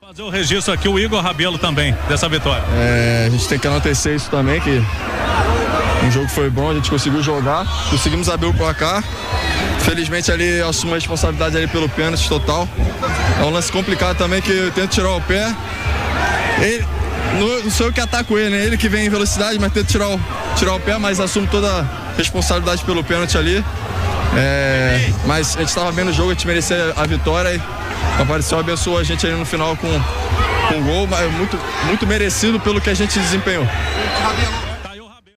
Fazer o registro aqui, o Igor Rabelo também, dessa vitória. A gente tem que enaltecer isso também, que o jogo foi bom, a gente conseguiu jogar, conseguimos abrir o placar. Felizmente ali eu assumo a responsabilidade ali pelo pênalti total. É um lance complicado também que eu tento tirar o pé. Ele, não sou eu que ataco ele, né? Ele que vem em velocidade, mas tento tirar o pé, mas assumo toda a responsabilidade pelo pênalti ali. Mas a gente estava bem no jogo, a gente merecia a vitória e o Papai do Céu abençoou a gente aí no final com um gol, mas muito merecido pelo que a gente desempenhou.